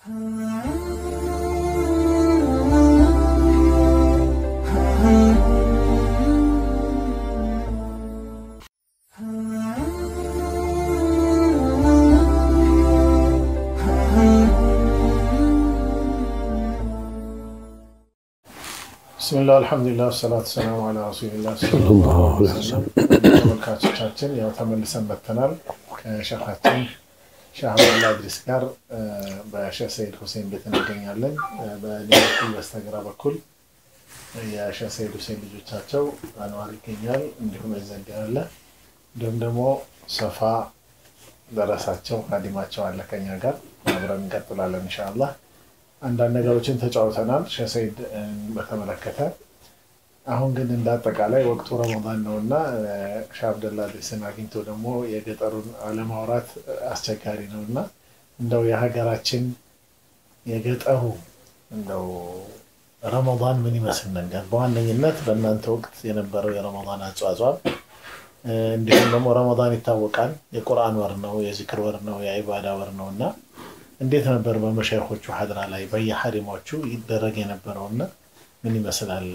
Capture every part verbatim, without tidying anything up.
بسم الله الحمد لله والصلاة والسلام على رسول الله صلى الله عليه وسلم. ተመልካቾቻችን ያው ተመልሰን መጥተናል። ሸኻችን ሼህ አብዱላህ ኢድሪስ ጋር በሼህ ሰይድ ሁሴን ቤት እንገኛለን። በሊበኩል በስተግራ በኩል የሼህ ሰይድ ሁሴን ልጆቻቸው አንዋር ይገኛል። እንዲሁም ዘንድ ያለ እንዲሁም ደግሞ ሰፋ ደረሳቸው ካዲማቸው አለ ከኛ ጋር አብረን እንቀጥላለን ኢንሻአላህ። አንዳንድ ነገሮችን ተጫውተናል ሼህ ሰይድ በተመለከተ። አሁን ግን እንዳጠቃላይ ወቅቱ ረመዳን ነውና ሼህ አብዱላህ ኢድሪስን አግኝቶ ደግሞ የገጠሩን አለማውራት አስቸጋሪ ነውና እንደው የሀገራችን የገጠሩ እንደው ረመዳን ምን ይመስል ነበር? በዋነኝነት በእናንተ ወቅት የነበረው የረመዳን አጿጿም እንዲሁም ደግሞ ረመዳን ይታወቃል የቁርአን ወር ነው፣ የዚክር ወር ነው፣ የኢባዳ ወር ነውና እንዴት ነበር በመሻይኾቹ ሐድራ ላይ በየሐሪሞቹ ይደረግ የነበረውና ምን ይመስላል?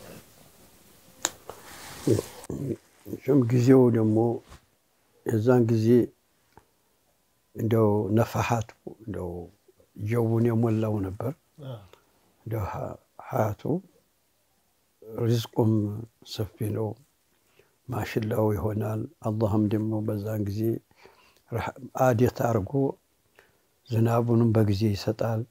ሸም ጊዜው ደግሞ የዛን ጊዜ እንደው ነፋሃቱ እንደው ጀውን የሞላው ነበር። እንደው ሀያቱ ሪዝቁም ሰፊ ነው፣ ማሽላው ይሆናል። አላህም ደግሞ በዛን ጊዜ አዲት አርጎ ዝናቡንም በጊዜ ይሰጣል።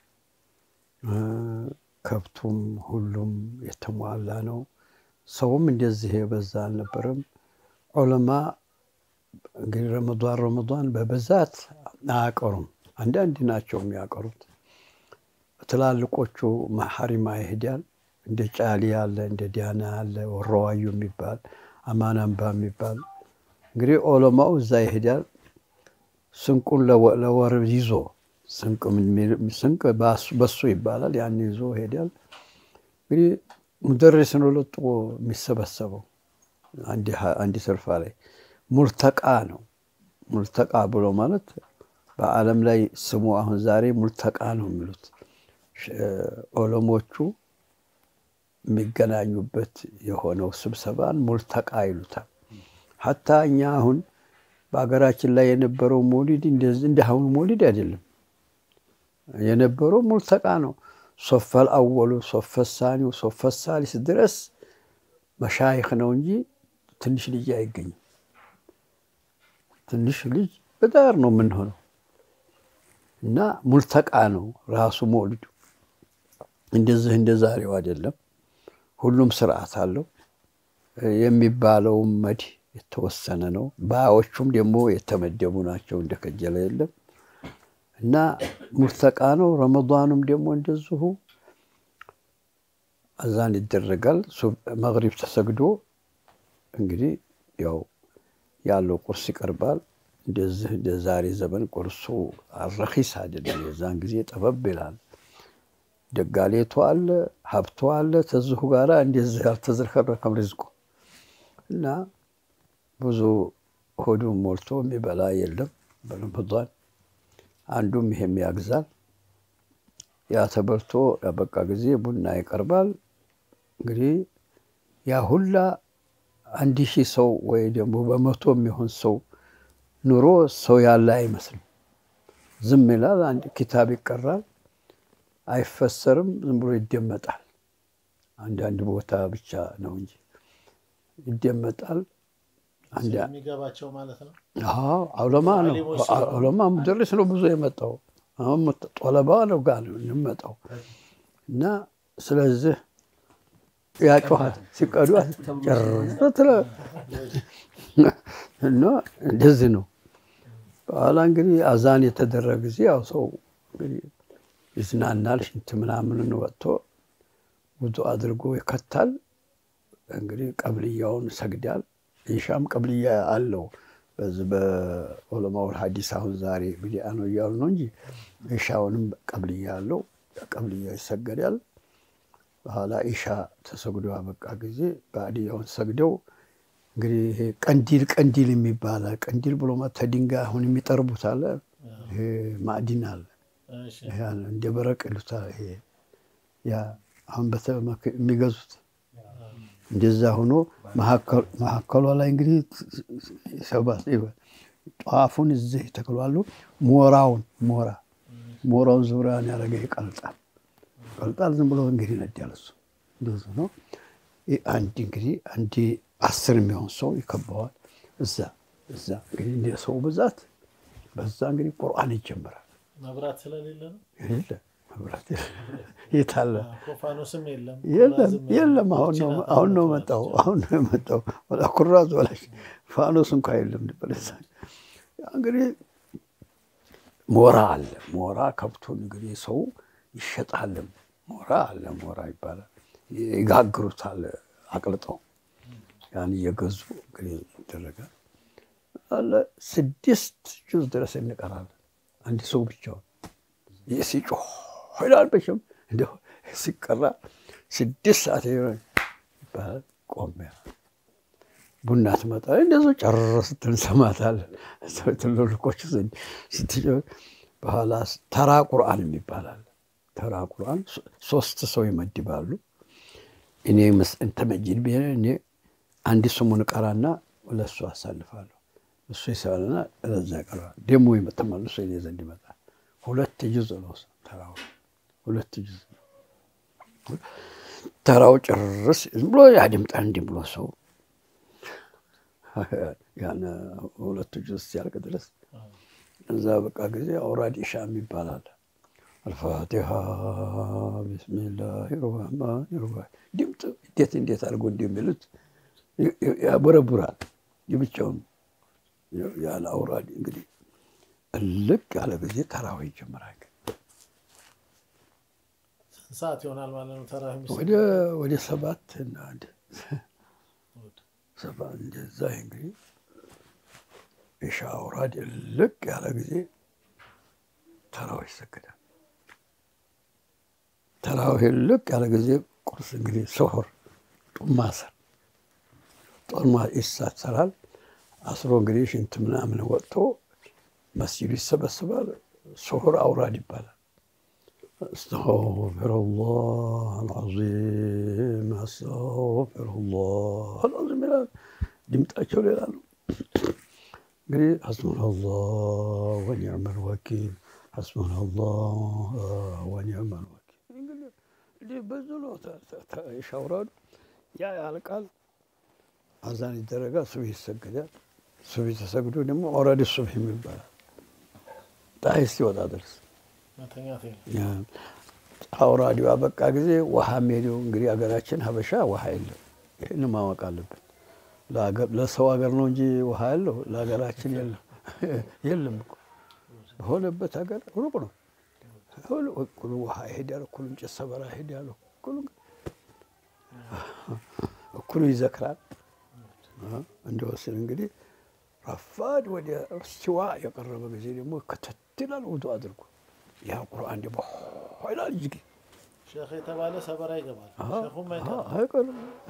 ከብቱም ሁሉም የተሟላ ነው። ሰውም እንደዚህ የበዛ አልነበረም። ዑለማ እንግዲህ ረመዳን ረመዳን በብዛት አያቀሩም። አንዳንድ ናቸው የሚያቀሩት። ትላልቆቹ ሐሪማ ይሄዳል። እንደ ጫሊ ያለ እንደ ዲያና ያለ ወራዋዩ የሚባል አማናምባ የሚባል እንግዲህ ዑለማው እዛ ይሄዳል። ስንቁን ለወር ይዞ ስንቅ ስንቅ በሱ ይባላል። ያን ይዞ ሄዳል። እንግዲህ ሙደርስ ነው ለጥቆ የሚሰበሰበው አንድ አንድ ሰርፋ ላይ ሙልተቃ ነው። ሙልተቃ ብሎ ማለት በአለም ላይ ስሙ አሁን ዛሬ ሙልተቃ ነው የሚሉት። ዑለሞቹ የሚገናኙበት የሆነው ስብሰባን ሙልተቃ ይሉታል። ሐታ እኛ አሁን በአገራችን ላይ የነበረው ሞሊድ እንደዚህ እንደአሁኑ ሞሊድ አይደለም። የነበረው ሙልተቃ ነው። ሶፈል አወሉ ሶፈል ሳኒው ሶፈል ሳሊስ ድረስ መሻይኽ ነው እንጂ ትንሽ ልጅ አይገኝም። ትንሽ ልጅ በዳር ነው ምን ሆኖ እና ሙልተቃ ነው ራሱ ሞሊዱ። እንደዚህ እንደዛሬው አይደለም። ሁሉም ስርዓት አለው። የሚባለው መዲ የተወሰነ ነው። ባዎቹም ደግሞ የተመደቡ ናቸው። እንደከጀለ የለም እና ሙልተቃ ነው። ረመዳኑም ደግሞ እንደዚሁ አዛን ይደረጋል። መግሪብ ተሰግዶ እንግዲህ ያው ያለው ቁርስ ይቀርባል። እንደዚህ እንደዛሬ ዘመን ቁርሱ አረኺስ አይደለም። የዛን ጊዜ ጠበብ ይላል። ደጋሌቱ አለ፣ ሀብቱ አለ። ተዝሁ ጋራ እንደዚህ አልተዝረከረከም ሪዝቁ እና ብዙ ሆዱን ሞልቶ የሚበላ የለም በረመዳን። አንዱም ይሄም ያግዛል። ያ ተበልቶ ያበቃ ጊዜ ቡና ይቀርባል። እንግዲህ ያ ሁላ አንድ ሺህ ሰው ወይ ደግሞ በመቶ የሚሆን ሰው ኑሮ ሰው ያለ አይመስልም። ዝም ይላል። አንድ ኪታብ ይቀራል፣ አይፈሰርም፣ ዝም ብሎ ይደመጣል። አንዳንድ ቦታ ብቻ ነው እንጂ ይደመጣል። አንዴ የሚገባቸው ማለት ነው። አዎ ዑለማ ነው። ዑለማ ሙደርስ ነው ብዙ የመጣው። አሁን ጦለባ ነው ጋር ነው የመጣው እና ስለዚህ ያጮሃል ሲቀዱ ጨርተለ እና እንደዚህ ነው። በኋላ እንግዲህ አዛን የተደረገ ጊዜ ያው ሰው እንግዲህ ይዝናናል። ሽንት ምናምን ወጥቶ ውዱ አድርጎ ይከታል። እንግዲህ ቀብልያውን ሰግዳል። ኢሻም ቀብልያ አለው። በዚህ በዑለማው ሐዲስ አሁን ዛሬ ቢዲአ ነው እያሉ ነው እንጂ ኢሻውንም ቀብልያ አለው። ቀብልያ ይሰገዳል። በኋላ ኢሻ ተሰግዶ አበቃ ጊዜ ባዲያውን ሰግደው እንግዲህ ይሄ ቀንዲል ቀንዲል የሚባል ቀንዲል ብሎ ማለት ድንጋይ አሁን የሚጠርቡት አለ። ይሄ ማዕድን አለ። ያን እንደ በረቅ ይሉታል ይሄ ያ አሁን በተመከ የሚገዙት እንደዛ ሆኖ መሐከል መሐከሏ ላይ እንግዲህ ሰባት ጧፉን እዚህ ተክሏሉ ሞራውን ሞራ ሞራውን ዙሪያን ያረገ ይቀልጣል ቀልጣል ዝም ብሎ እንግዲህ ነዳለሱ እንደዛ ነው አንድ እንግዲህ አንድ አስር የሚሆን ሰው ይከበዋል እዛ እዛ እንግዲህ እንደ ሰው ብዛት በዛ እንግዲህ ቁርአን ይጀምራል መብራት ስለሌለ ነው ይለ መብራት ይታለ ኮፋኖስም የለም የለም የለም አሁን ነው አሁን ነው መጣው አሁን ነው መጣው ወላ ኩራዝ ወላ ፋኖስ እንኳን የለም በለሳ እንግዲህ ሞራ አለ ሞራ ከብቱን እንግዲህ ሰው ይሸጣል ሞራ አለ ሞራ ይባላል ይጋግሩታል አቅልጠው ያን የገዙ እንግዲህ ተደረገ አለ ስድስት ጁዝ ድረስ እንቀራለን አንድ ሰው ብቻው ይሲጮህ ሆይላል በሽም እንደው ሲቀራ ስድስት ሰዓት ይባላል ቆመ ቡና ትመጣ እንደው ጨርስ ተንሰማታል ተልልቆች ዘንድ ስትጆ በኋላ ተራ ቁርአን ይባላል ተራ ቁርአን ሶስት ሰው ይመድባሉ እኔ እንተ መጅድ ቢሆን እኔ አንድ ስሙን ቀራና ወለሱ አሳልፋለሁ እሱ ይሰራልና ለዛ ቀራ ደሞ ይመጣማሉ እኔ ዘንድ ይመጣ ሁለት ጁዝ ነው ተራው ሁለት ጁዝ ተራው ጭርስ ብሎ ያድምጣ እንዲ ብሎ ሰው ያን ሁለት ጁዝ ያልቅ ድረስ እዛ በቃ ጊዜ አውራድ ኢሻም ይባላል الفاتحة بسم الله الرحمن الرحيم دمت ديت ديت አርጎ እንደሚሉት ያበረብራል ይብቻውን ያለ አውራድ እንግዲህ ልክ ያለ ጊዜ ተራው ይጀምራል ሰዓት ይሆናል ማለት ነው ተራው የሚሰጥ ወደ ወደ ሰባት እና አንድ ሰባት እንደዛ እንግዲህ ኢሻ አውራድ ልክ ያለ ጊዜ ተራው ይሰግዳል ተራው ልክ ያለ ጊዜ ቁርስ እንግዲህ ሱሁር ጡማሰር ጦርማ ይሳሰራል አስሮ እንግዲህ ሽንት ምናምን ወጥቶ መስጂድ ይሰበሰባል ሱሁር አውራድ ይባላል استغفر الله العظيم استغفر الله العظيم دمتاቸው ሌላ ነው እንግዲህ حسبنا الله ونعم الوكيل حسبنا الله ونعم الوكيل እንግዲህ በዝሎ ይሻውራሉ ያ ያልቃል አዛን ይደረጋል ሱብህ ይሰገዳል ሱብህ ተሰግዶ ደግሞ ኦራዲ ሱብህ የሚባለው ጣይስ ይወጣ ድረስ ማተኛት ያ አውራዲው አበቃ ጊዜ ውሃ ሜዲው እንግዲህ አገራችን ሀበሻ ውሃ የለም ይሄን ማወቅ አለብን ለአገር ለሰው አገር ነው እንጂ ውሃ ያለው ለአገራችን የለም የለም እኮ በሆነበት ሀገር ሩቅ ነው ሁሉ ሁሉ ውሃ ይሄዳል ሁሉ እንጨት ሰበራ ይሄዳል ሁሉ ሁሉ ይዘክራል እንደወሰን እንግዲህ ረፋድ ወደ እስቲዋ የቀረበ ጊዜ ደግሞ ከተትላል ውዱ አድርጎ ያ ቁርአን ደግሞ ሆይላል ይጅ ሼኽ የተባለ ሰበራ ይገባል ሼኹ ማይታ አይቀር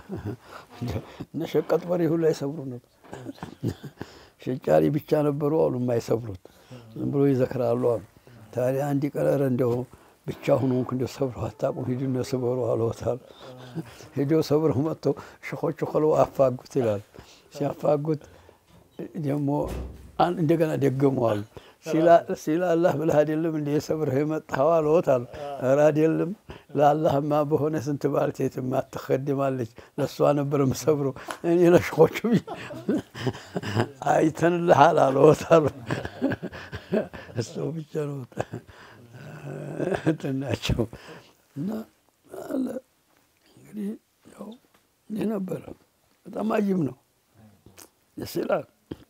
ነሸቀጥ በሪ ሁሉ አይሰብሩ ነበር ሸጫሪ ብቻ ነበሩ አሉ የማይሰብሩት ዝም ብሎ ይዘክራሉ አሉ ታዲያ አንዲ ቀረረ እንደው ብቻ ሆኖ እንደው ሰብሩ አታቁ ሂዱና ሰብሩ አለውታል ሄዶ ሰብሩ መጥቶ ሸኾቹ ከለው አፋጉት ይላል ሲያፋጉት ደግሞ እንደገና ደገመዋል ሲላ ሲላ አላህ ብለህ አይደለም እንደ ሰብርህ የመጣው አለውታል ኧረ አይደለም ለአላህማ በሆነ ስንት ባልቴት ማትخدማለች ለሷ ነበር መስብሩ እኔ ለሸኾቹ አይተንልሃል አለውታል እሱ ብቻ ነው ተናቸው እና አለ እንግዲህ ያው ነበር በጣም አጂብ ነው ይስላል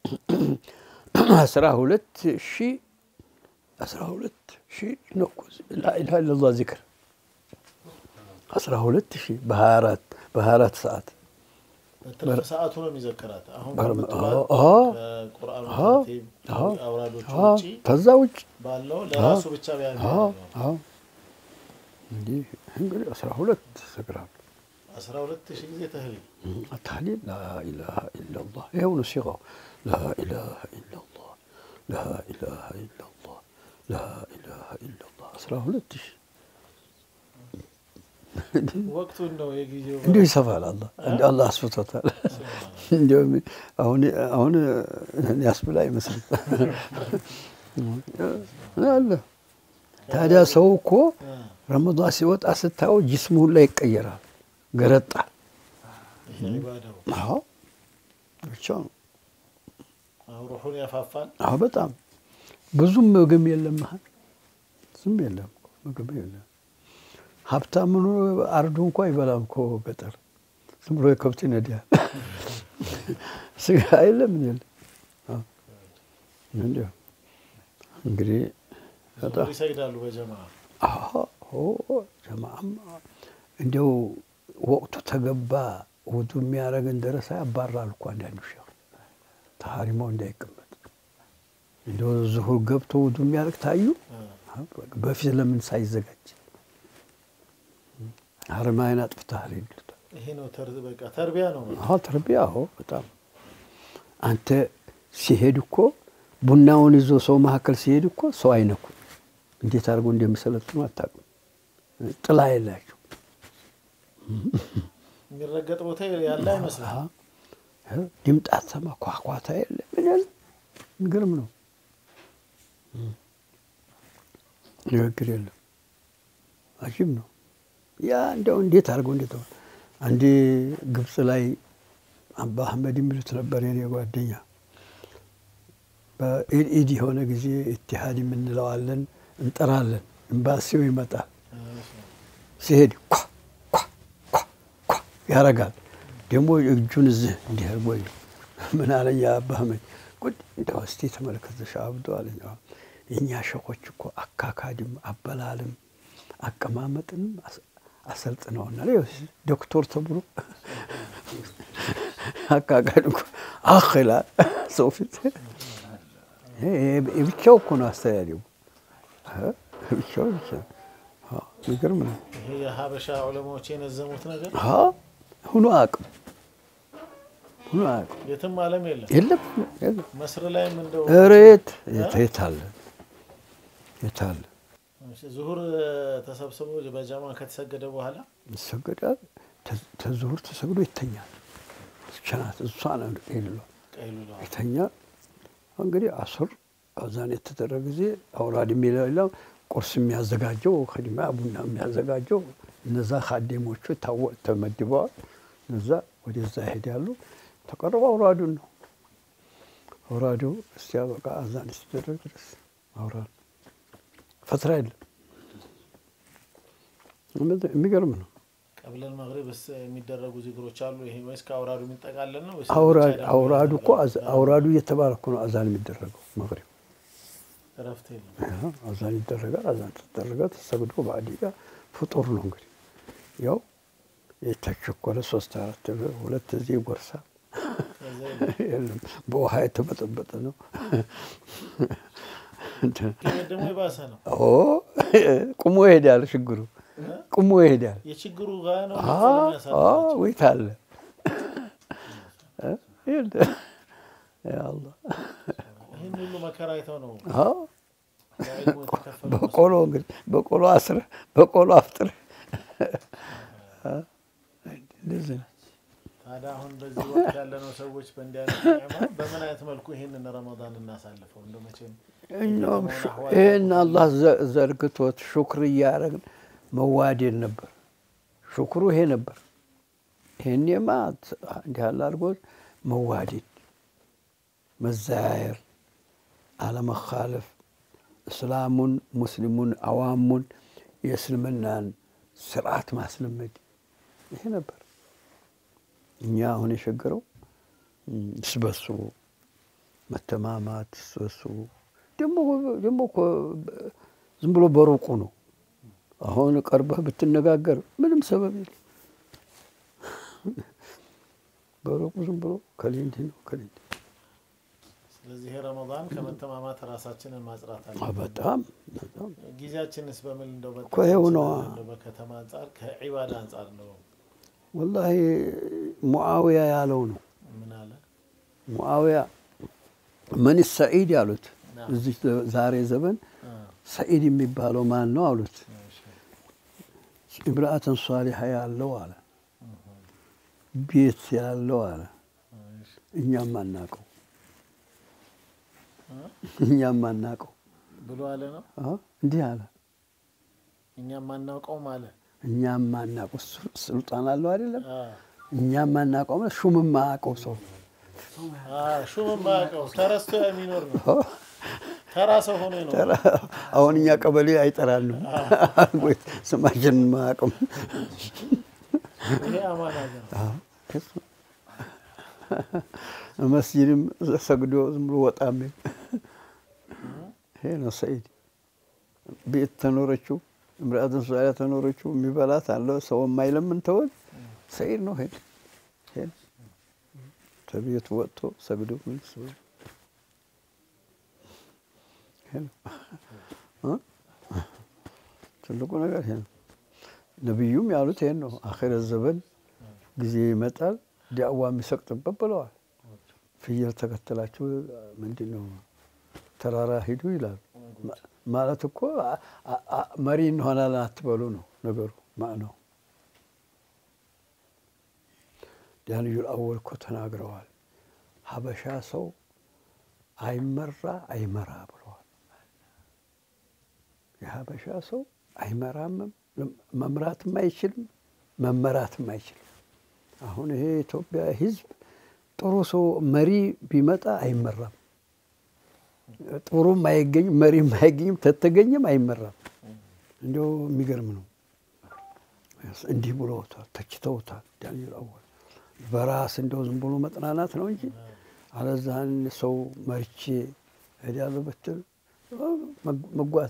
አስራ ሁለት ሺህ አስራ ሁለት ሺህ ነው لا اله الا الله ذكر አስራ ሁለት ሺህ በ24 በ24 ሰዓት በትርፍ ሰዓቱ ነው የሚዘከራት አሁን በመጥራት ቁርአን ተርቲብ አውራዶች ውጪ ተዛውጭ ባለው ለራሱ ብቻ ቢያን አዎ እንዴ እንግዲህ አስራ ሁለት ሰክራል አስራ ሁለት ሺህ ጊዜ ተህሊል ተህሊል لا اله الا الله ይሄው ነው ሲጋው لا اله الا الله لا اله الا الله ላ ኢላሃ ኢላላህ አስራ ሁለት ሺህ ወቅቱ ነው የጊዜው እንዲሁ ይሰፋል። አላህ እንደ አላህ አስፍቶታል። እንዲሁ አሁን አሁን ያስብላ ይመስል አለ። ታዲያ ሰው እኮ ረመዳን ሲወጣ ስታው ጅስሙ ሁላ ይቀየራል፣ ገረጣ። አዎ ብቻ ነው ሩሑን ያፋፋል። አዎ በጣም ብዙም ምግብ የለም፣ ዝም የለም ምግብ የለም። ሀብታም ነው አርዶ እንኳን ይበላም እኮ ገጠር ዝም ብሎ የከብት ይነዳል። ስጋ የለም ምን አዎ እንዴ እንግዲህ በጣም ይሰግዳሉ በጀማዓ። አዎ ጀማዓም እንደው ወቅቱ ተገባ ውዱ የሚያረግን ደረሳ ያባራል እኮ አንዳንዱ ሸህ ታሪማው እንዳይቀመጥ እንደው ዙሁር ገብቶ ውዱ የሚያረግ ታዩ በፊት ለምን ሳይዘጋጅ ሐረማይን አጥፍተሃል ይሉት። ይሄ ነው ተርዝ በቃ ተርቢያ ነው። አዎ ተርቢያ አዎ በጣም አንተ ሲሄድ እኮ ቡናውን ይዞ ሰው መካከል ሲሄድ እኮ ሰው አይነኩ እንዴት አድርጎ እንደሚሰለጥኑ አታውቅም። ጥላ የላቸው የሚረገጥ ቦታ ያለ አይመስልም። ድምጣት ሰማ ኳኳታ የለ ምን ያለ ግርም ነው። ንግግር የለም አጂብ ነው። ያ እንደው እንዴት አድርጎ እንዴት አንዴ ግብጽ ላይ አባ አህመድ የሚሉት ነበር የኔ ጓደኛ። በኢድ የሆነ ጊዜ ኢትሃድ የምንለዋለን እንጠራለን። ኤምባሲው ይመጣል ሲሄድ ኳ ኳ ኳ ኳ ያረጋል። ደግሞ እጁን እዚህ እንዲህ አድርጎ ምን አለኝ አባ አህመድ ጉድ እንደው እስቲ ተመልከተሽ አብዱ አለኝ። የኛ ሸኾች እኮ አካካድም አበላልም አቀማመጥንም አሰልጥነውና ዶክተር ተብሎ አካካድ እኮ አኺላ ሶፊት ብቻው እኮ ነው አስተያየው ብቻው ብቻ ይገርም ነው። ይሄ የሀበሻ ዑለማዎች የነዘሙት ነገር አዎ ሁሉ አቅም ሁሉ አቅም የትም ዓለም የለም የለም የለም። መስር ላይም እንደው እሬት የታለ የታለ ዙሁር ተሰብስቦ በጀማ ከተሰገደ በኋላ ይሰገዳል። ተዙሁር ተሰግዶ ይተኛል። ቻናት እሷን ይልሉ ቀይሉላ ይተኛ። እንግዲህ አስር አዛን የተደረገ ጊዜ አውራድ የሚለው ቁርስ የሚያዘጋጀው ኸዲማ ቡና የሚያዘጋጀው እነዛ ኻዲሞቹ ተመድበዋል። እነዛ ወደዛ ይሄዳሉ። ተቀርበው አውራዱን ነው አውራዱ እስቲያበቃ አዛን ሲደረግ ድረስ አውራድ ፈትራ የለም። የሚገርም ነው። ቀብለ المغرب የሚደረጉ ዚክሮች አሉ። ይሄ ወይስ ከአውራዱ የሚጠቃለል ነው ወይስ አውራድ አውራዱ እኮ አውራዱ እየተባለ እኮ ነው አዛን የሚደረገው። መግሪብ እረፍት የለም አዛን ይደረጋል። አዛን ተደረገ ተሰግዶ ባዲያ ፍጡር ነው። እንግዲህ ያው የተቸኮለ ሶስት አራት ሁለት እዚህ ጎርሳ የለም በውሃ የተበጠበጠ ነው። ደግሞ ይባሰ ነው። ኦ ቁሞ ይሄዳል ችግሩ ቁሞ ይሄዳል። የችግሩ ጋር ነው አዎ ወይታለ ያ አላህ ይሄን ሁሉ መከራ አይተው ነው። አዎ በቆሎ እንግዲህ በቆሎ አስር በቆሎ አፍጥር እንደዚህ ታዲያ አሁን በዚህ ወቅት ያለነው ሰዎች በእንዲህ አይነት ኒዕማ በምን አይነት መልኩ ይሄንን ረመዳን እናሳልፈው? እንደው መቼም እኛም ይሄን አላህ ዘርግቶት ሹክር እያደረግን መዋደድ ነበር። ሹክሩ ይሄ ነበር። ይሄንማ እንዲህ ያለ አድርጎት መዋደድ መዛየር አለመኻለፍ እስላሙን ሙስሊሙን አዋሙን የእስልምናን ስርዓት ማስለመድ ይሄ ነበር። እኛ አሁን የሸገረው ስበሱ መተማማት ስበሱ ደሞ ደሞ ዝም ብሎ በሩቁ ነው። አሁን ቀርበህ ብትነጋገር ምንም ሰበብ የለም። በሩቁ ዝም ብሎ ከሊንዲ ነው ከሊንዲ። ስለዚህ ረመዳን ከመተማማት ራሳችንን ማጽራት አለ። በጣም በጣም ጊዜያችንስ በምን እንደው ኮየው ነው በከተማ አንፃር ከዒባዳ አንፃር ነው። والله ሙአዊያ ያለው ነው። ምን አለ ሙአዊያ من السعيد ያሉት እዚህ ዛሬ ዘመን ሰዒድ የሚባለው ማን ነው አሉት ኢምራአተን ሷሊሃ ያለው አለ ቤት ያለው አለ እኛም ማናቀው እኛም ማናቀው ብሎ አለ ነው አዎ እንዲህ አለ እኛም ማናቀው ማለት እኛም ማናቀው ሱልጣን አለው አይደለም እኛም ማናቀው ማለት ሹምም ማቀው ሰው አዎ ሹምም ማቀው ተረስቶ የሚኖር ነው ተራሰው ሆኖ ነው አሁን እኛ ቀበሌ አይጠራንም ወይ ስማችን ማቀም ይሄ አማና ነው አዎ መስጂድም ሰግዶ ዝም ብሎ ወጣም ይሄ ነው ሰዒድ ቤት ተኖረችው እምራአተን ሷሊሃ ተኖረችው የሚበላት አለ ሰው የማይለምን ተወል ሰዒድ ነው ሄድ ሄድ ተቤት ወጥቶ ሰግዶ ምን ሰው ሄሎ ትልቁ ነገር ይሄ ነው ነብዩም ያሉት ይሄን ነው አኺር ዘመን ጊዜ ይመጣል ዳዕዋ የሚሰቅጥበት ብለዋል ፍየል ተከተላችሁ ምንድነው ተራራ ሂዱ ይላል ማለት እኮ መሪ እንሆናለን አትበሉ ነው ነገሩ ማነው ዳንኤል አወል እኮ ተናግረዋል ሀበሻ ሰው አይመራ አይመራ ብለዋል የሀበሻ ሰው አይመራም መምራትም አይችልም መመራትም አይችልም አሁን ይሄ ኢትዮጵያ ህዝብ ጥሩ ሰው መሪ ቢመጣ አይመራም ጥሩም አይገኝ መሪም አይገኝም ተተገኘም አይመራም እንደው የሚገርም ነው እንዲህ ብለውታል ተችተውታል ዳንኤል አወል በራስ እንደው ዝም ብሎ መጥናናት ነው እንጂ አለዛን ሰው መርቼ ሄዳለሁ በትል መጓዝ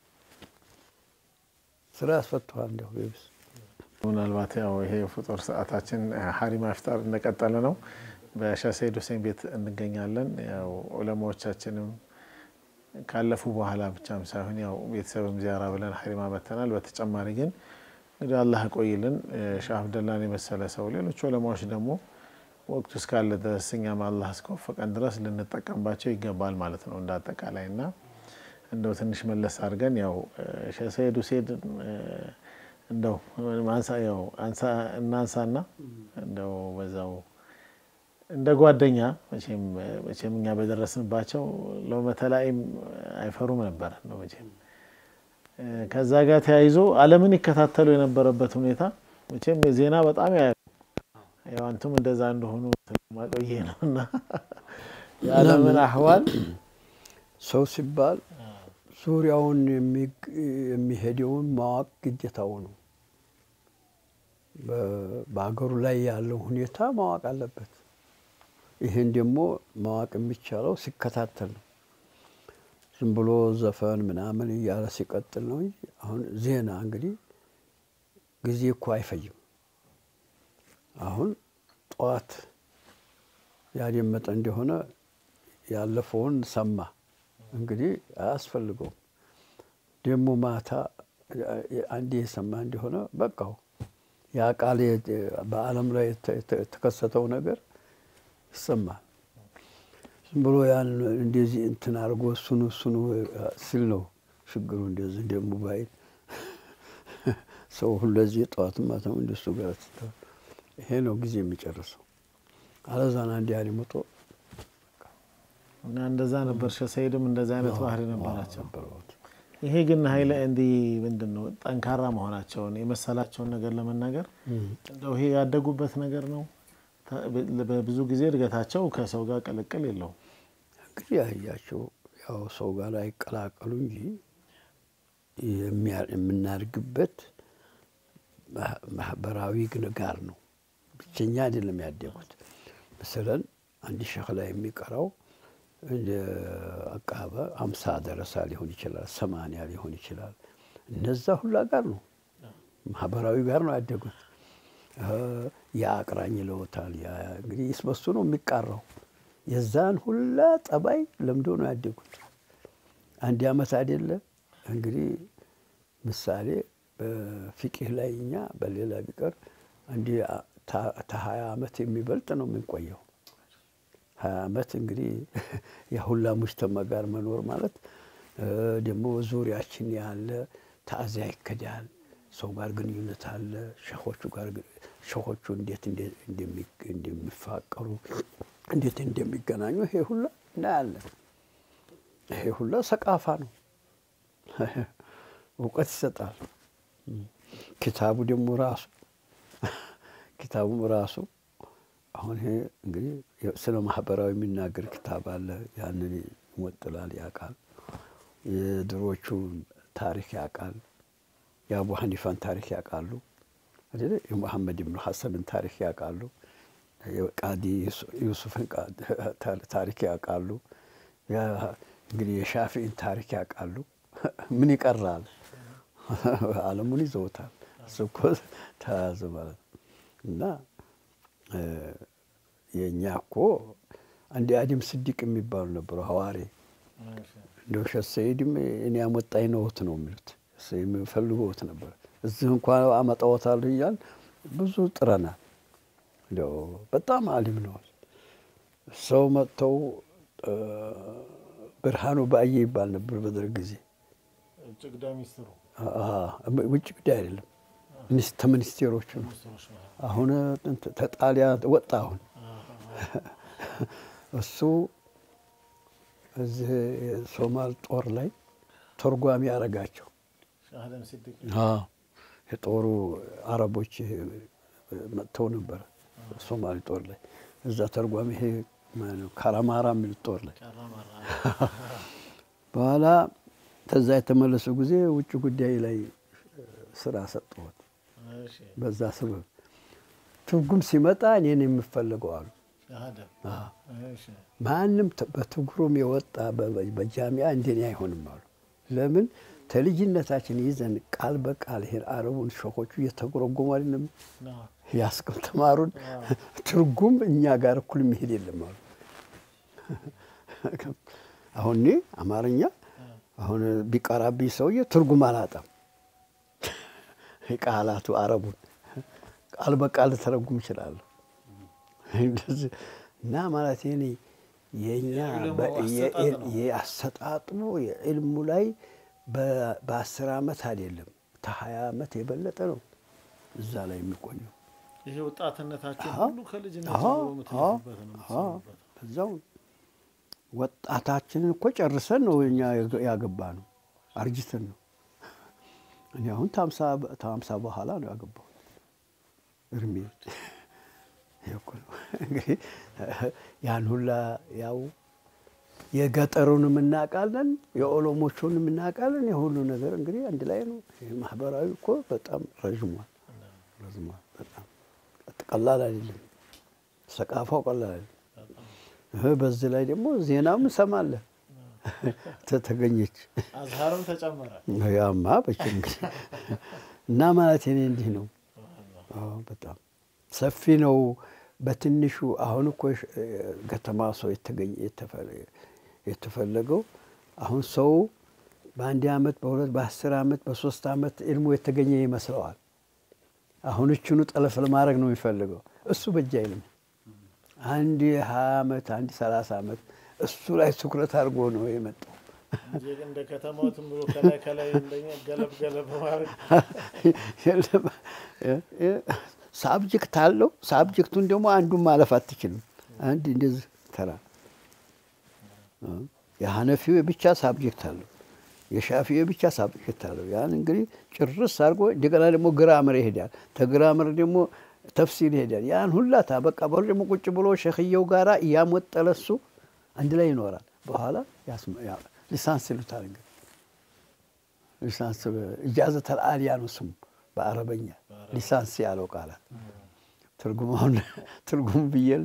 ስራ አስፈቷል እንደው ቢብስ ምናልባት ያው ይሄ ፍጡር ሰዓታችን ሐሪማ ኢፍጣር እንደቀጠለ ነው በሼህ ሰይድ ሁሴን ቤት እንገኛለን ያው ዑለማዎቻችንም ካለፉ በኋላ ብቻም ሳይሆን ያው ቤተሰብም ዚያራ ብለን ሐሪማ መተናል በተጨማሪ ግን እንግዲህ አላህ ቆይልን ሼህ አብደላን የመሰለ ሰው ሌሎች ዑለማዎች ደግሞ ወቅቱ እስካለ ድረስ እኛም አላህ እስከወፈቀን ድረስ ልንጠቀምባቸው ይገባል ማለት ነው እንዳጠቃላይና እንደው ትንሽ መለስ አድርገን ያው ሼህ ሰይድ ሁሴን እንደው ማንሳ ያው አንሳ እናንሳና እንደው በዛው እንደ ጓደኛ መቼም መቼም እኛ በደረስንባቸው ለመተላይም አይፈሩም ነበር ነው መቼም ከዛ ጋር ተያይዞ ዓለምን ይከታተሉ የነበረበት ሁኔታ መቼም የዜና በጣም ያው አንተም እንደዛ እንደሆኑ ማቆየ ነውና የዓለምን አህዋል ሰው ሲባል ዙሪያውን የሚሄደውን ማወቅ ግዴታው ነው በአገሩ ላይ ያለው ሁኔታ ማወቅ አለበት ይሄን ደግሞ ማወቅ የሚቻለው ሲከታተል ነው ዝም ብሎ ዘፈን ምናምን ያለ ሲቀጥል ነው አሁን ዜና እንግዲህ ጊዜ እኮ አይፈጅም አሁን ጧት ያደመጠ እንደሆነ ያለፈውን ሰማ እንግዲህ አያስፈልገው ደግሞ ማታ አንዴ ሰማ እንደሆነ በቃው ያ ቃል በአለም ላይ የተከሰተው ነገር ይሰማል ዝም ብሎ ያን እንደዚህ እንትን አርጎ ሱኑ ሱኑ ሲል ነው ችግሩ እንደዚህ እንደ ሞባይል ሰው ሁሉ ለዚህ ጧት ማታም እንደሱ ጋር ይሄ ነው ጊዜ የሚጨርሰው አለዛና እንደ ያሊ ሞቶ እና እንደዛ ነበር ሼህ ሰይድም እንደዛ አይነት ባህሪ ነበራቸው ይሄ ግን ኃይለ እንዲ ምንድነው ጠንካራ መሆናቸውን የመሰላቸውን ነገር ለመናገር እንደው ይሄ ያደጉበት ነገር ነው በብዙ ጊዜ እድገታቸው ከሰው ጋር ቀለቀል የለው እንግዲህ ያያቸው ያው ሰው ጋር አይቀላቀሉ እንጂ የሚያርግበት ማህበራዊ ግንጋር ነው ብቸኛ አይደለም ያደጉት مثلا አንድ ሸኽ ላይ የሚቀራው እንደ አቃበ ሃምሳ ደረሳ ሊሆን ይችላል ሰማንያ ሊሆን ይችላል እነዛ ሁሉ ጋር ነው ማህበራዊ ጋር ነው ያደጉት ያቅራኝ ለውታል ያ እንግዲህ ይስበሱ ነው የሚቃራው የዛን ሁሉ ጠባይ ለምዶ ነው ያደጉት አንድ አመት አይደለ እንግዲህ ምሳሌ በፍቅህ ላይኛ በሌላ ቢቀር አንዲ ተ20 አመት የሚበልጥ ነው የምንቆየው ሀያ አመት እንግዲህ ያ ሁሉ ሙሽተማ ጋር መኖር ማለት ደግሞ ዙሪያችን ያለ ታዚያ ይከዳል ሰው ጋር ግንኙነት አለ ሸኾቹ ጋር ሸኾቹ እንዴት እንደሚፋቀሩ እንዴት እንደሚገናኙ ይሄ ሁሉ እናያለን ይሄ ሁሉ ሰቃፋ ነው እውቀት ይሰጣል ኪታቡ ደግሞ ራሱ ኪታቡ ራሱ አሁን ይሄ እንግዲህ ስለ ማህበራዊ የሚናገር ኪታብ አለ ያንን ይወጥላል ያቃል የድሮቹ ታሪክ ያቃል የአቡ ሐኒፋን ታሪክ ያቃሉ አይደል የሙሐመድ ኢብኑ ሐሰንን ታሪክ ያቃሉ የቃዲ ዩሱፍን ታሪክ ያቃሉ ያ እንግዲህ የሻፊዒን ታሪክ ያቃሉ ምን ይቀራል ዓለሙን ይዘውታል እሱኮ ተያዘ ማለት እና የኛ እኮ አንድ አዲም ስዲቅ የሚባሉ ነበሩ ሐዋሪ እንደው ሸሰይድም እኔ አመጣኝ ነውት ነው የሚሉት ሰይም ፈልጎት ነበር እዚህ እንኳን አመጣውታል ይላል ብዙ ጥረናል እንደው በጣም ዓሊም ነው ሰው መጥተው ብርሃኑ ባይ ይባል ነበር በደርግ ጊዜ ውጭ ጉዳይ ሚኒስትሩ አዎ ውጭ ጉዳይ አይደለም ሚኒስትር ሚኒስቴሮች ነው አሁን ተጣሊያ ወጣ አሁን እሱ እዚህ ሶማል ጦር ላይ ተርጓሚ ያረጋቸው ሻህደም ሲዲቅ አዎ የጦሩ አረቦች መጥተው ነበር ሶማል ጦር ላይ እዛ ተርጓሚ ይሄ ማነው ካራማራ የሚል ጦር ላይ ካራማራ በኋላ ተዛ የተመለሱ ጊዜ ውጭ ጉዳይ ላይ ስራ ሰጥተውት እሺ በዛ ሰበብ ትርጉም ሲመጣ እኔን የምፈልገው አሉ ሻህደም እሺ ማንንም በትርጉም የወጣ በጃሚዓ እንደኔ አይሆንም አሉ ለምን ተልጅነታችን ይዘን ቃል በቃል ይሄን አረቡን ሸኾቹ እየተጎረጎሙ አይደለም ያስቀም ተማሩን ትርጉም እኛ ጋር እኩል መሄድ የለም አሉ አሁን እኔ አማርኛ አሁን ቢቀራብኝ ሰውዬ ትርጉም አላጣም ቃላቱ አረቡን ቃል በቃል ተረጉም ይችላል እና ማለት የኔ የኛ የአሰጣጡ የዕልሙ ላይ በአስር አመት አይደለም ከሀያ አመት የበለጠ ነው እዛ ላይ የሚቆየው ይሄ ወጣትነታችን ሁሉ ከልጅነት ጀምሮ ምትይበት ነው በዛው ወጣታችንን እኮ ጨርሰን ነው እኛ ያገባነው አርጅተን ነው እኔ አሁን ታምሳ በኋላ ነው ያገባው እርሜ ይቆል እንግዲህ ያን ሁላ ያው የገጠሩንም እናቃለን የኦሎሞቹንም እናቃለን የሁሉ ነገር እንግዲህ አንድ ላይ ነው ማህበራዊ እኮ በጣም ረጅሟል ረጅሟል በጣም ቀላል አይደለም ሰቃፋው ቀላል አይደለም በዚህ ላይ ደግሞ ዜናም ሰማለ ተተገኘች አዝሃርም ተጨመረ ያማ በጭንቅ እና ማለት እኔ እንዲህ ነው አዎ በጣም ሰፊ ነው በትንሹ አሁን እኮ ከተማ ሰው የተገኘ የተፈለገው አሁን ሰው በአንድ አመት በሁለት በአስር አመት በሶስት አመት ዕልሙ የተገኘ ይመስለዋል አሁን እቹኑ ጠለፍ ለማድረግ ነው የሚፈልገው እሱ በእጅ አይልም አንድ ሃያ አመት አንድ ሰላሳ አመት እሱ ላይ ትኩረት አድርጎ ነው የመጣው እንደ ከተማውም ብሎ ከላይ ከላይ እንደኛ ገለብ ገለብ ማድረግ ሳብጀክት አለው ሳብጀክቱን ደግሞ አንዱን ማለፍ አትችልም አንድ እንደዚህ ተራ የሐነፊው ብቻ ሳብጀክት አለው የሻፊዒ ብቻ ሳብጀክት አለው ያን እንግዲህ ጭርስ አድርጎ እንደገና ደግሞ ግራመር ይሄዳል ተግራመር ደግሞ ተፍሲር ይሄዳል ያን ሁላ ታበቃ በሩ ደግሞ ቁጭ ብሎ ሸኽየው ጋራ ያመጠለሱ አንድ ላይ ይኖራል በኋላ ያ ሊሳንስ ይሉታል እንግዲህ ሊሳንስ ኢጃዘተ አልአሊያ ነው ስሙ በአረበኛ ሊሳንስ ያለው ቃላት ትርጉሙን ትርጉም ብየል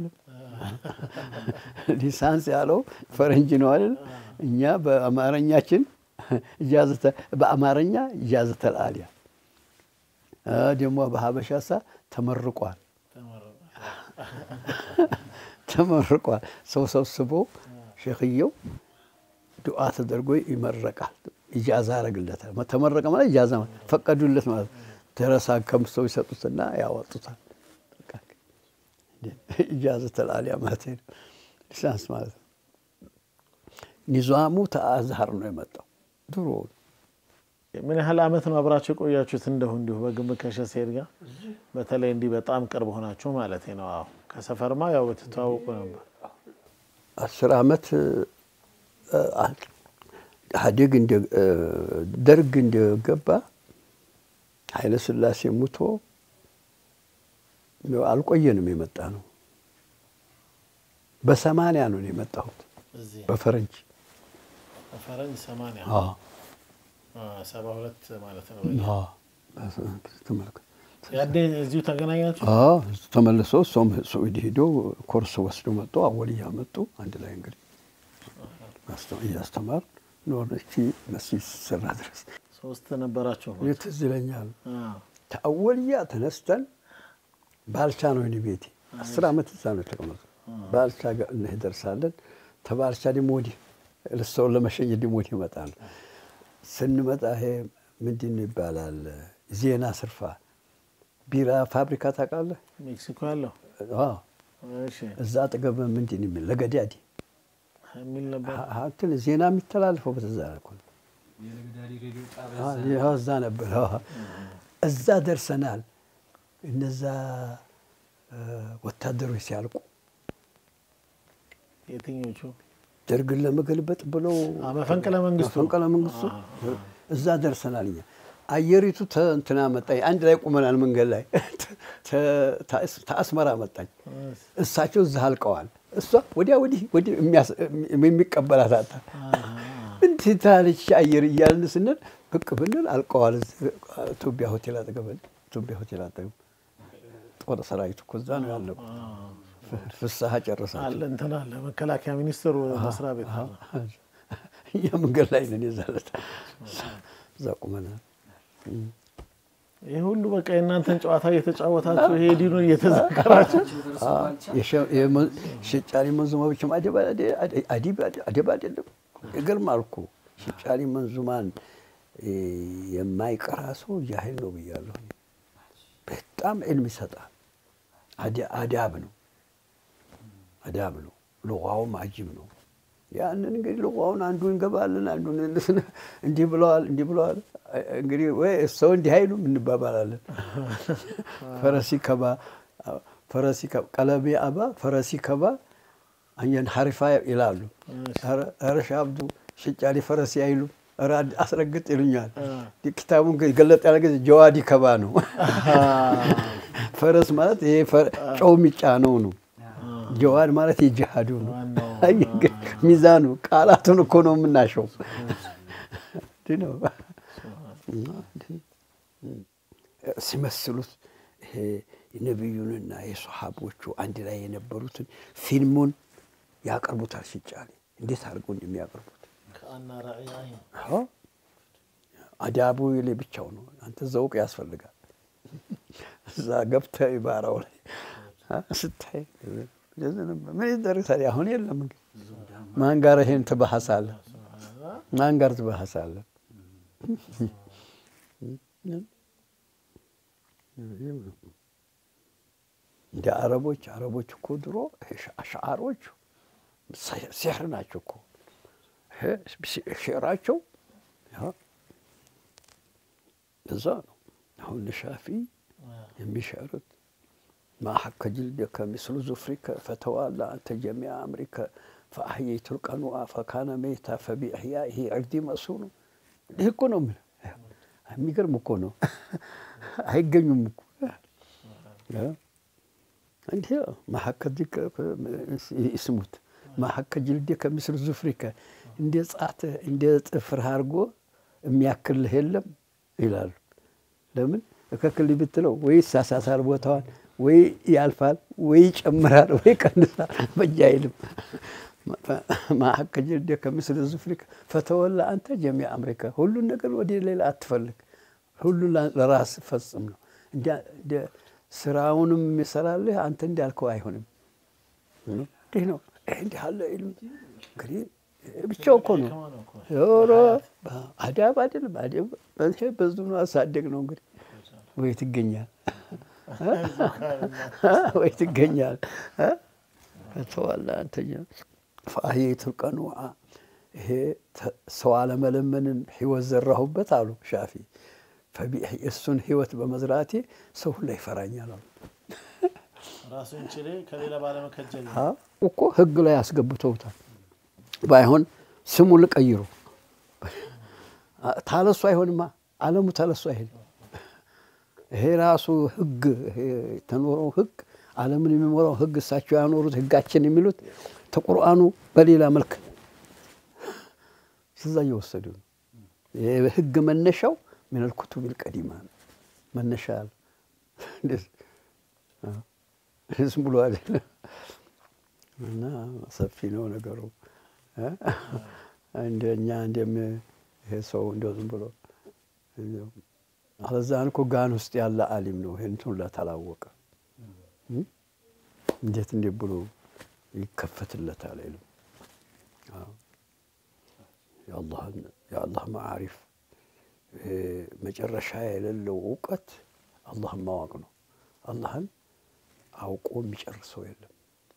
ሊሳንስ ያለው ፈረንጅ ነው አይደል እኛ በአማርኛችን ኢጃዘተ በአማርኛ ኢጃዘተ አልአሊያ ደግሞ በሐበሻሳ ተመርቋል ተመርቋል ሰው ሰብስቦ ሸኽየው ዱዓ ተደርጎ ይመረቃል ኢጃዛ አረግለታል ተመረቀ ማለት ኢጃዛ ፈቀዱለት ማለት ደረሳ ከምሰው ይሰጡትና ያወጡታል በቃ ኢጃዘተ አልአሊያ ማለት ሊሳንስ ማለት ኒዛሙ ተአዝሃር ነው የመጣው ድሮ ምን ያህል አመት ነው አብራችሁ ቆያችሁት እንደው እንዲሁ በግምት ከሸሴር ጋር በተለይ እንዲህ በጣም ቅርብ ሆናችሁ ማለት ነው አዎ ከሰፈርማ ያው በተተዋወቁ ነበር አስር አመት ሀዲግ እንደ ደርግ እንደገባ ኃይለ ሥላሴ ሙቶ ነው አልቆየንም የመጣ ነው በሰማንያ ነው የመጣሁት በፈረንጅ በፈረንጅ ሰማንያ አዎ ሰባ ሁለት ማለት ነው አዎ ተመልከ ያዴ እዚሁ ተገናኛችሁ አዎ ተመልሶ ሶም ሱዲ ሄዶ ኮርስ ወስዶ መጥቶ አወልያ መጡ አንድ ላይ እንግዲህ አስተው ያስተማር ነው እቺ መስጊድ ሰራ ድረስ ሶስት ነበራችሁ ይተዝለኛል ተአወልያ ተነስተን ባልቻ ነው እኔ ቤቴ አስር አመት እዛ ነው ተቀመጠ ባልቻ ጋር እንደርሳለን ተባልቻ ዲሞዲ ለሰው ለመሸኘት ዲሞዲ ይመጣል ስንመጣ ይሄ ምንድን ይባላል ዜና ስርፋ ቢራ ፋብሪካ ታውቃለህ ሜክሲኮ ያለው አዎ እሺ እዛ አጠገብ ምንድን ይል ለገዳዲ የሚል ነበር አሁን ዜና የሚተላለፈው በዛ ነው የለገዳዲ ሬዲዮ ጣቢያ አዎ እዛ ነበር እዛ ደርሰናል እነዛ ወታደሮች ሲያልቁ የትኞቹ ደርግን ለመገልበጥ ብለው መፈንቅለ መንግስቱ መፈንቅለ መንግስቱ እዛ ደርሰናልኛ አየሪቱ እንትና መጣኝ አንድ ላይ ቆመናል መንገድ ላይ ተአስመራ መጣኝ እሳቸው እዛ አልቀዋል እሷ ወዲያ ወዲ ወዲ የሚቀበላት አጣ እንት ታለች አየር ይያልን ስንል ብቅ ብንል አልቀዋል ኢትዮጵያ ሆቴል አጠገብ ኢትዮጵያ ሆቴል አጠገብ ወደ ሰራዊቱ ከዛ ነው ያለው ፍሳሃ ጨረሳቸው አለ እንትና አለ መከላከያ ሚኒስትሩ መስሪያ ቤት የመንገድ ላይ ነን ይዛለት ዛቁመና ይሄ ሁሉ በቃ እናንተን ጨዋታ እየተጫወታችሁ ይሄ ዲኑ እየተዘከራችሁ ሽጫሪ መንዙማ ብቻ አደባ አዲብ አደባ አይደለም ይገርማልኩ ሽጫሪ መንዙማን የማይቀራ ሰው ያህል ነው ብያለሁ በጣም ዕልም ይሰጣል አዳብ ነው አዳብ ነው ሉጋውም አጂብ ነው ያንን እንግዲህ ሉጋውን አንዱን እንገባለን አንዱን እንዲህ ብለዋል እንዲህ ብለዋል እንግዲህ ወይ ሰው እንዲህ አይሉ እንባባላለን ፈረሲ ከባ ፈረሲ ቀለቤ አባ ፈረሲ ከባ አንየን ሐሪፋ ይላሉ አረሻ አብዱ ሽጫሪ ፈረሲ አይሉ ራድ አስረግጥ ይሉኛል ኪታቡን ገለጥ ያለ ጊዜ ጀዋዲ ከባ ነው ፈረስ ማለት ይሄ ጨው ሚጫነው ነው ጀዋድ ማለት የጂሃዱ ነው ሚዛኑ ቃላቱን እኮ ነው የምናሸው ዲኖ ሲመስሉት ይሄ ነብዩንና የሱሐቦቹ አንድ ላይ የነበሩትን ፊልሙን ያቀርቡታል ሽጫሊ እንዴት አድርገው እንደሚያቀርቡት ከአና ራእይ አዎ አዳቡ ይለ ብቻው ነው አንተ ዘውቅ ያስፈልጋል እዛ ገብተህ ይባራው ላይ ስታይ ለዘንም ምን ይደረሳል አሁን የለም ማን ጋር ይሄን ተበሐሳለ ማን ጋር ተበሐሳለ እንደ አረቦች አረቦች እኮ ድሮ አሽዓሮች ሲህር ናቸው እኮ ሽዕራቸው እዛ ነው አሁን ለሻፊ የሚሸሩት ما حك جلدك مثل زفرك فتوالى أنت جميع أمرك فأحييت القنوع فكان ميتا فبإحيائه عردي مأسون ده يكونوا من ميقر مكونوا هيقنوا مكونوا عندي ما حك جلدك اسموت ما حك جلدك مثل زفرك عندي صعت عندي فرهارجو مياكل هلم إلى لمن ككل بتلو ويس ساسار بوتوان ወይ ያልፋል ወይ ጨምራል ወይ ቀንሳል በጃይልም ማሐከ ጀልደ ከምስል ዝፍሪክ ፈተወላ አንተ ጀሚዕ አምሪካ ሁሉ ነገር ወዲ ሌላ አትፈልግ ሁሉ ለራስ ፈጽም ነው እንደ ስራውንም ይሰራልህ አንተ እንዳልከው አይሆንም እንዴ ነው እንዴ አለ ኢልም እንግዲህ ብቻው እኮ ነው ዮሮ አዳብ አይደለም አዳብ በዙ ነው አሳደግ ነው እንግዲህ ወይ ትገኛል ወይ ትገኛል فتولى أنت فأحييت القنوع ይሄ ሰው አለመለመንን ህይወት ዘራሁበት አሉ ሻፊ እሱን ህይወት በመዝራቴ ሰው ሁሉ ይፈራኛል አሉ ራሱን ችሌ ከሌላ ባለመከጀል አዎ እኮ ህግ ላይ ያስገብተውታል ባይሆን ስሙ ልቀይሩ ታለሱ አይሆንማ ዓለሙ ታለሱ አይሄድም ይሄ ራሱ ህግ ተኖረው ህግ ዓለምን የሚሞራው ህግ እሳቸው ያኖሩት ህጋችን የሚሉት ተቁርአኑ በሌላ መልክ ስለዛ ይወሰዱ ህግ መነሻው من الكتب القديمة መነሻል እስም ብሎ አይደል እና ሰፊ ነው ነገሩ እንደኛ እንደም ይሄ ሰው እንደው ዝም ብሎ አለዛን እኮ ጋን ውስጥ ያለ ዓሊም ነው ይሄን ሁሉ ታላወቀ እንዴት እንደ ብሎ ይከፈትለታል አይደል አዎ ያአላህ ያአላህ ማዓሪፍ መጨረሻ የሌለው ዕውቀት አላህን ማወቅ ነው አላህን አውቆ የሚጨርሰው የለም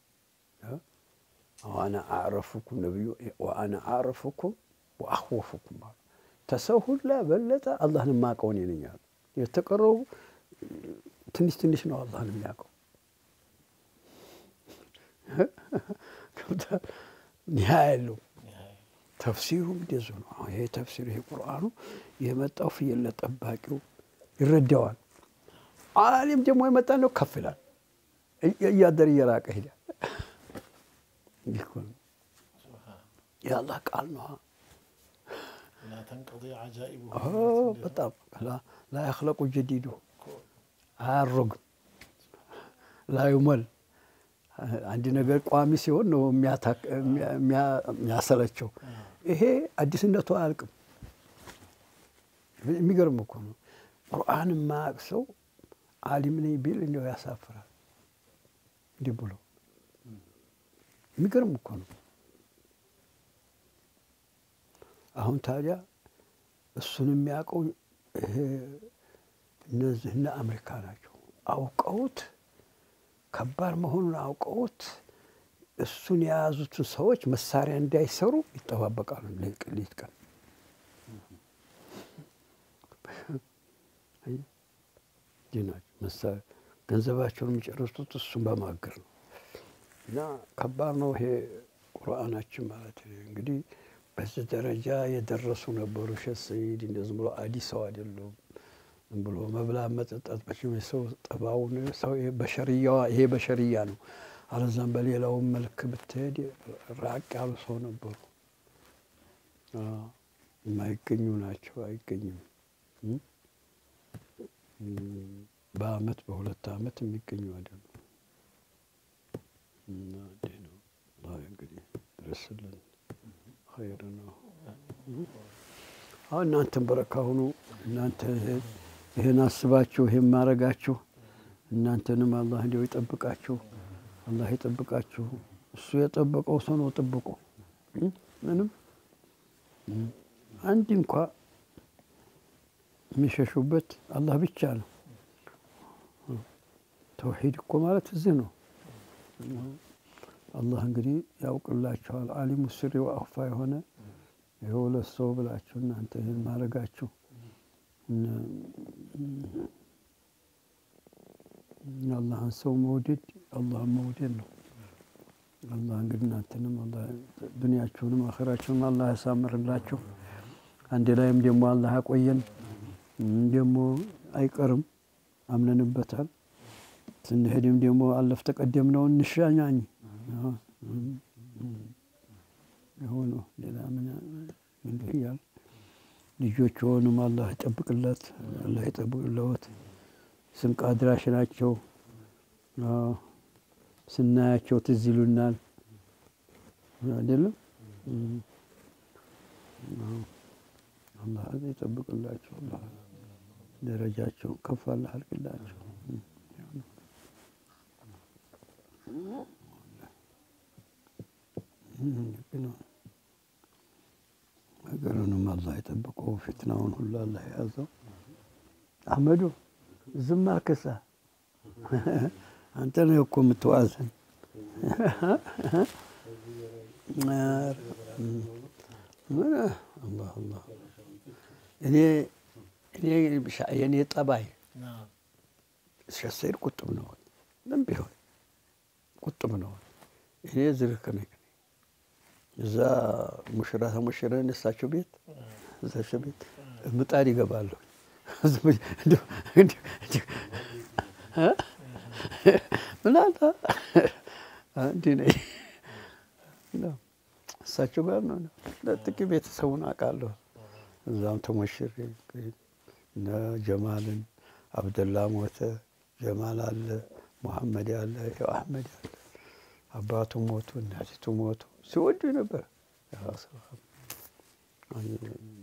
وانا اعرفكم نبي وانا اعرفكم واخوفكم تسهل لا بلت الله ما قوني ነኝ የተቀረው ትንሽ ትንሽ ነው አላህ የሚያውቀው نهاية تفسيره بديزو هي تفسير هي القرآن يمتاو في اللي طباقيو يردوال عالم دمو يمتا له كفلال يقدر يراق هدا يكون يا الله قال نو لا تنقضي عجائبه اه بطب لا لا يخلق جديده عرق لا يمل عندي ነገር ቋሚ ሲሆን ነው የሚያታክ የሚያሰለቸው ይሄ አዲስነቱ አልቅም የሚገርም እኮ ነው ቁርአን ማክሰው ዓሊም ነኝ ቢል ነው ያሳፍራል እንዲህ ብሎ የሚገርም እኮ ነው አሁን ታዲያ እሱን የሚያውቀው ይሄ እነዚህና አሜሪካ ናቸው አውቀውት ከባድ መሆኑን አውቀውት እሱን ያዙት ሰዎች መሳሪያ እንዳይሰሩ ይተባበቃሉ ለቅሊት ቀን አይ ዲናች መሳሪያ ገንዘባቸውን የሚጨርሱት እሱን በማገር ነው እና ከባድ ነው ይሄ ቁርአናችን ማለት እንግዲህ በዚህ ደረጃ የደረሱ ነበሩ ሸሰይድ እንደዚህ ብሎ አዲስው አይደለም ብሎ መብላ መጠጣት በሽም ሰው ጠባው ነው ሰው በሸሪያ ይሄ በሸሪያ ነው አለዛም በሌላው መልክ ብትሄድ ራቅ ያሉ ሰው ነበሩ አ ማይገኙ ናቸው አይገኙም በአመት በሁለት አመት የሚገኙ አይደለም እና ደህና አላህ እንግዲህ ድረስልን ኸይር ነው አሁን እናንተም በረካ ሁኑ እናንተ ይሄን አስባችሁ ይሄን ማረጋችሁ እናንተንም አላህ እንዲው ይጠብቃችሁ አላህ ይጠብቃችሁ እሱ የጠበቀው ሰው ነው ጠብቆ ምንም አንድ እንኳን የሚሸሹበት አላህ ብቻ ነው ተውሂድ እኮ ማለት እዚህ ነው አላህ እንግዲህ ያውቅላችኋል ዓሊሙ ስሪ ወአኽፋ የሆነ ይኸው ለሰው ብላችሁ እናንተ ይሄን ማረጋችሁ الله سو موجود الله موجود له الله እንግዲህ እናንተንም الله ዱንያችሁንም አኺራችሁንም الله ያሳምርላችሁ አንድ ላይም ደግሞ الله ያቆየን ደግሞ አይቀርም አምነንበታል ስንሄድም ደግሞ አለፍ ተቀደምነው እንሻኛኝ ይሁን ሌላ ምን እንዲያል ልጆቹንም الله ይጠብቅለት الله ይጠብቅለት ስንቅ አድራሽ ናቸው ስናያቸው ትዝ ይሉናል አይደለም الله ይጠብቅላቸው الله ደረጃቸው ከፍ አላህ አድርግላቸው አገሩንም الله ይጠብቀው ፊትናውን ሁሉ الله ያዘው አህመዱ ዝም አልከሳ አንተ ነው እኮ የምትዋዘን الله الله እኔ እኔ የኔ ጠባይ ሸሰይድ ቁጥብ ነው ምን ቢሆን ቁጥብ ነው እኔ ዝርክ ነኝ እዛ ሙሽራ ሙሽራን እሳቸው ቤት እዛቸው ቤት ምጣድ ይገባሉ ምን አንተ አንዴ ነኝ ነው እሳቸው ጋር ነው ለጥቂት ቤተሰቡን አውቃለሁ እዛም ተሞሽሬ እና ጀማልን አብደላ ሞተ ጀማል አለ መሐመድ አለ አህመድ አለ አባቱ ሞቱ እናቱ ሞቱ ሲወዱ ነበር ያው